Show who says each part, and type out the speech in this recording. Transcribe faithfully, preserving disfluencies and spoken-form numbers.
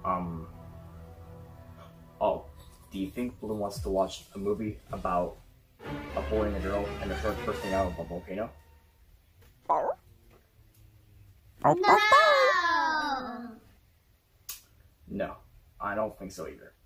Speaker 1: Um. Oh, do you think Bloom wants to watch a movie about a boy and a girl and a shark bursting out of a volcano?
Speaker 2: No!
Speaker 1: No, I don't think so either.